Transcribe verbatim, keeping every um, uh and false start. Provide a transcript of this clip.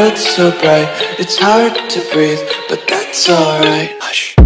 world's so bright, it's hard to breathe, but that's alright. Hush.